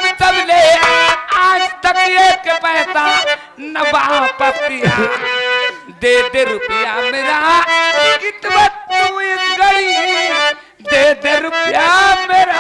तब ले आज तक एक पैसा न वापस दिया। दे दे रुपया मेरा कितना तू इस घड़ी, दे दे रुपया मेरा।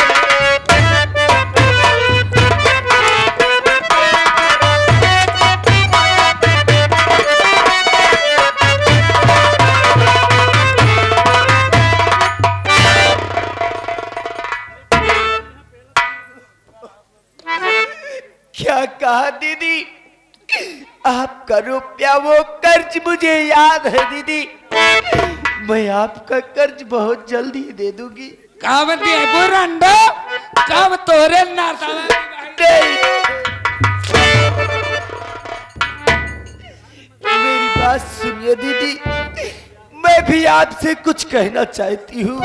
क्या कहा दीदी? आपका रुपया वो कर्ज मुझे याद है दीदी, मैं आपका कर्ज बहुत जल्दी दे दूंगी। कब दिए बुरंडो, कब तोरे नाता मेरी बात सुनिए दीदी, मैं भी आपसे कुछ कहना चाहती हूँ।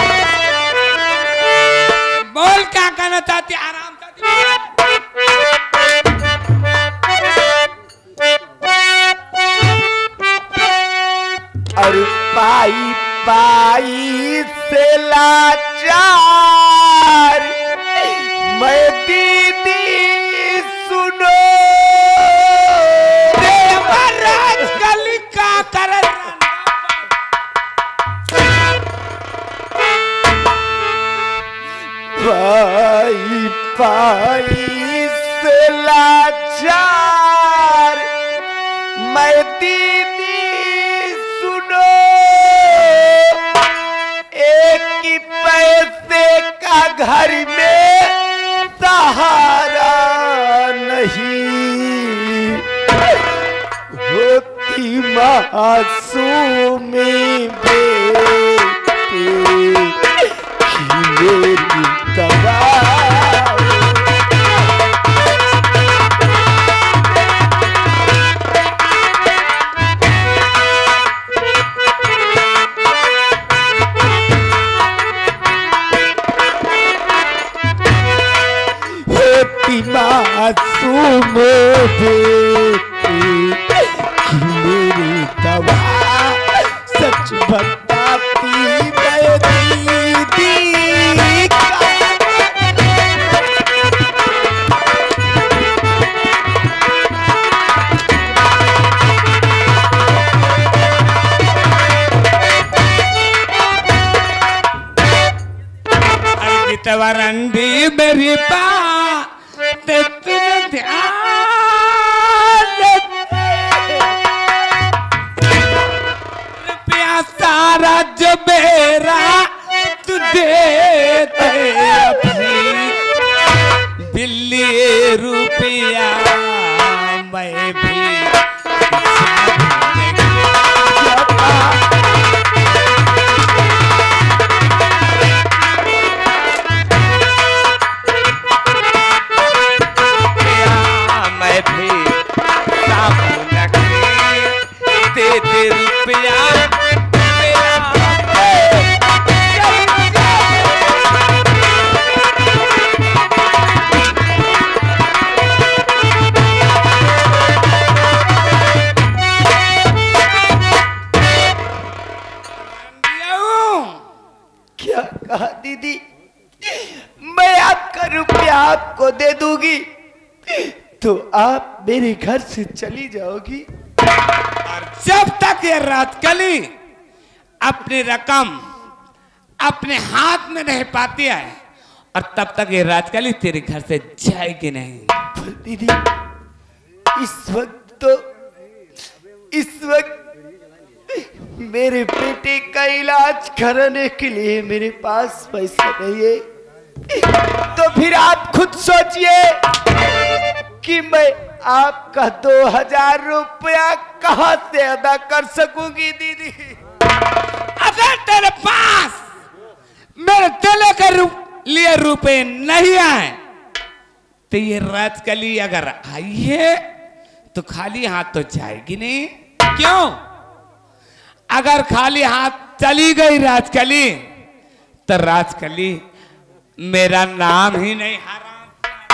बोल क्या कहना चाहती, आराम से। और पाई पाई से लाचार मैं दीदी सुनो, महाराज कल का कर पाई पाई से लाचार मैं दीदी सुनो, एक ही पैसे का घर में सहारा नहीं, होती मासूमी बेटी की मेरी दवा। मासूम बेटी की मेरी दवा, सच बताती मैं दीदी वरंडी मेरी रुपया सारा जो मेरा तू दे अपनी बिल्ली रुपया मैं भी दीदी, मैं आपका रुपया आपको दे दूंगी तो आप मेरे घर से चली जाओगी, और जब तक ये रातकली अपनी रकम अपने हाथ में नहीं पाती है और तब तक ये रातकली तेरे घर से जाएगी नहीं। दीदी इस वक्त मेरे बेटे का इलाज कराने के लिए मेरे पास पैसा नहीं है, तो फिर आप खुद सोचिए कि मैं आपका 2000 रुपया कहां से अदा कर सकूंगी दीदी। अगर तेरे पास मेरे दिले के लिए रुपए नहीं आए तो ये रातकली अगर आई है तो खाली हाथ तो जाएगी नहीं। क्यों? अगर खाली हाथ चली गई राजकली तो राजकली मेरा नाम ही नहीं हराम।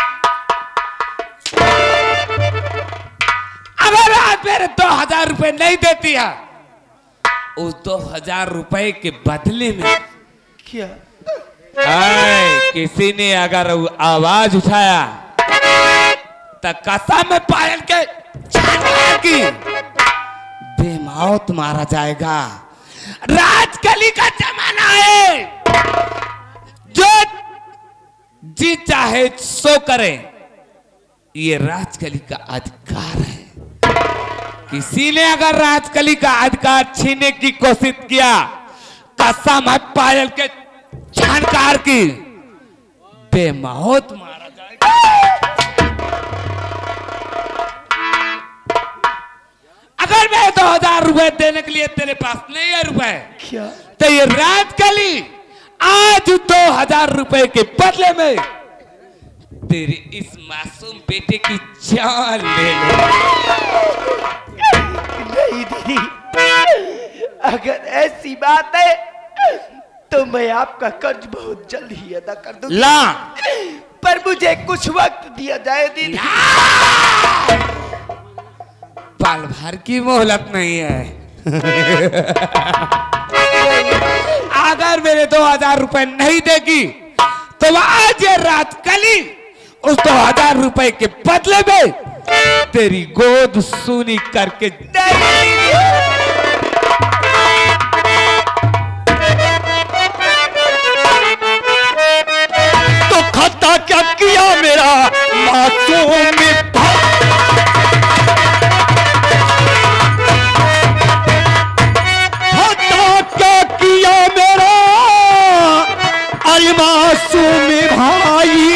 अगर आज मेरे 2000 रुपए नहीं देती है, उस 2000 रुपए के बदले में क्या किसी ने अगर आवाज उठाया तो कसम में पायल के की बेमौत मारा जाएगा। राजकली का जमाना है, जो जी चाहे सो करे, ये राजकली का अधिकार है। किसी ने अगर राजकली का अधिकार छीनने की कोशिश किया, कसम है पायल के छानकार की बेमौत मारा जाएगा। अगर मैं 2000 रुपए देने के लिए तेरे पास नहीं है रुपए, क्या तो ये राजकली आज 2000 रुपए के बदले में तेरे इस मासूम बेटे की जान ले ले। नहीं दीदी, अगर ऐसी बात है तो मैं आपका कर्ज बहुत जल्द ही अदा कर दूंगा। ला, पर मुझे कुछ वक्त दिया जाए दीदी। पल भर की मोहलत नहीं है। अगर मेरे 2000 रुपए नहीं देगी तो आज ये राजकली उस 2000 रुपए के बदले में तेरी गोद सूनी करके तो खाता क्या किया मेरा मासूम मासूम भाई,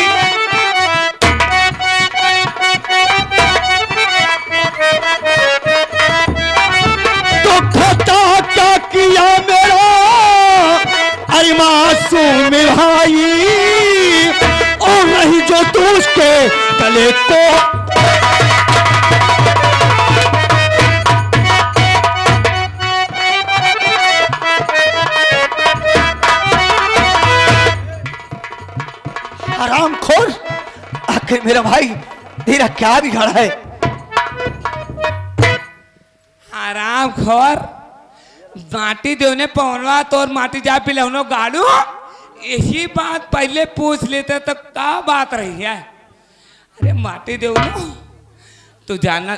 तो खता क्या किया मेरा अरे मासूम भाई, और नहीं जो तू उसके गले को हरामखोर। आखिर मेरा भाई तेरा क्या बिगाड़ा है? हरामखोर, माटी देने पवनवा तो और माटी जा पिलवनो गाड़ू, यही बात पहले पूछ लेते तो क्या बात रही है। अरे माटी देवनो तू जाना,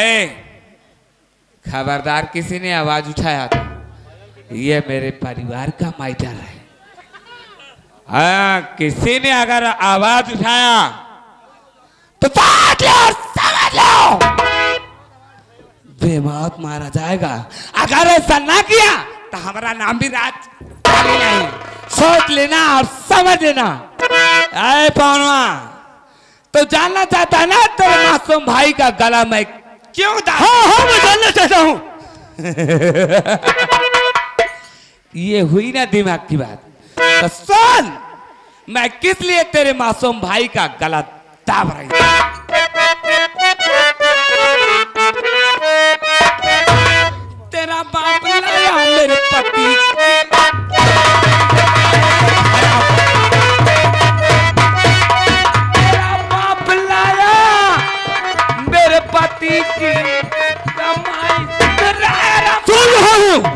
खबरदार किसी ने आवाज उठाया तो ये मेरे परिवार का मैटर है। हाँ, किसी ने अगर आवाज उठाया तो बात लो, समझ लो, बेमौत मारा जाएगा। अगर ऐसा ना किया तो हमारा नाम भी राजकली नहीं। सोच लेना और समझ लेना। अरे पवनवा, तो जानना चाहता है ना तेरे मासूम भाई का गला मैं क्यों दाब? हाँ, मैं जानना चाहता हूँ। ये हुई ना दिमाग की बात। तो सुन, मैं किस लिए तेरे मासूम भाई का गला दाब रही हूं। तेरा बाप लाया मेरे पति, तेरा बाप लाया मेरे पति की कमाई। सुन रहा हूं।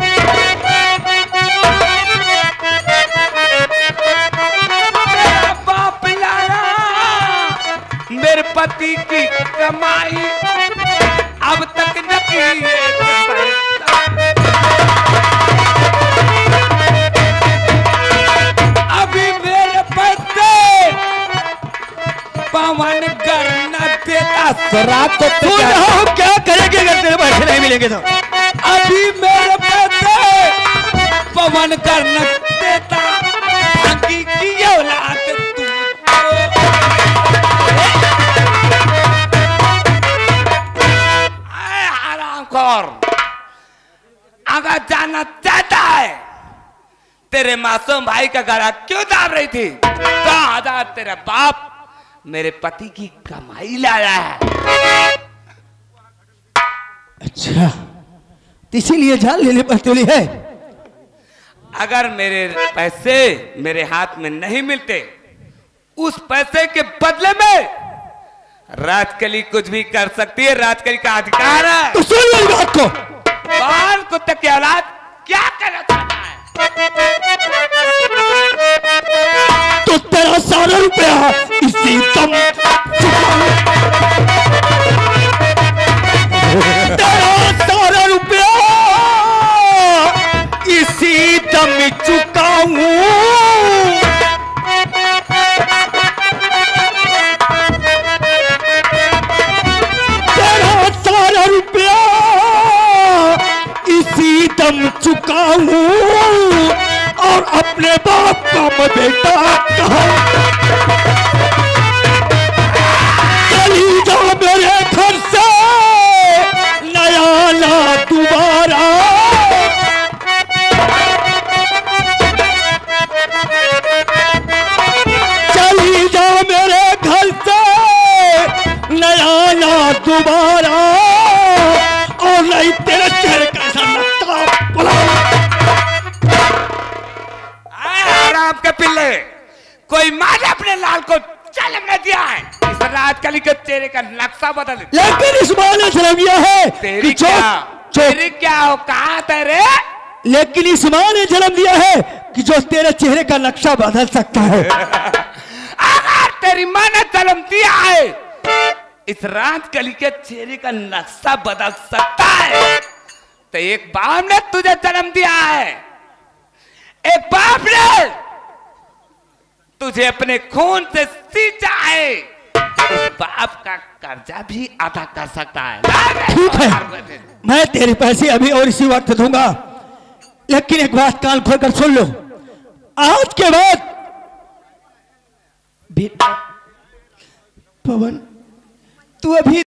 मेरे पति की कमाई अब तक न की है। अभी मेरे पैसे पवन कर न देता, शराब को सुन रहा हूं। क्या करेंगे अगर तेरे पैसे नहीं मिलेंगे तो? अभी मेरे पैसे पवन कर न देता, बाकी की औलाद अगर जानना चाहता है तेरे मासूम भाई का गला क्यों दाब रही थी, तो आधा तेरा बाप मेरे पति की कमाई लाया है। अच्छा, इसीलिए जान लेने पर तुली है। अगर मेरे पैसे मेरे हाथ में नहीं मिलते, उस पैसे के बदले में राजकली कुछ भी कर सकती है। राजकली का अधिकार है। तो सुन ले बात को। बाल कुत्ते की औलाद क्या करना चाहता है? तो तेरा सारा रुपया इसी दम तेरा सारा रुपया इसी दम चुकाऊं। तेरा सारा रुपया इसी दम चुकाऊं और अपने बाप का मैं बेटा कहूं। चली जा मेरे घर से नया ला दोबारा। चली जा मेरे घर से नया ला दोबारा और नहीं तेरे चेहरे का ऐसा लगता बुला। आराम के पिल्ले, कोई माँ ने अपने लाल को जन्म न दिया है। इस रात कली के चेहरे का नक्शा बदल। लेकिन इस माँ ने जन्म दिया है तेरी क्या औकात है रे? लेकिन इस माँ ने जन्म दिया है कि जो तेरे चेहरे का नक्शा बदल सकता है। अगर तेरी माँ ने जन्म दिया है इस रात कली के चेहरे का नक्शा बदल सकता है, तो एक बाप ने तुझे जन्म दिया है, एक बाप ने तुझे अपने खून से सींचा है, उस बाप का कर्जा भी अदा कर सकता है। ठीक है, मैं तेरे पैसे अभी और इसी वक्त दूंगा, लेकिन एक बात कान खोलकर सुन लो। आज के बाद पवन, तू अभी